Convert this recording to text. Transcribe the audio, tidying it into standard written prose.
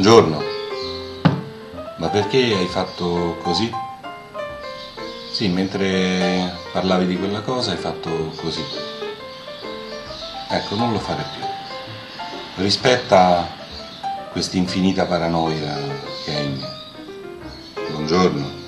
Buongiorno, ma perché hai fatto così? Sì, mentre parlavi di quella cosa hai fatto così. Ecco, non lo fare più. Rispetta questa infinita paranoia che hai in me. Buongiorno.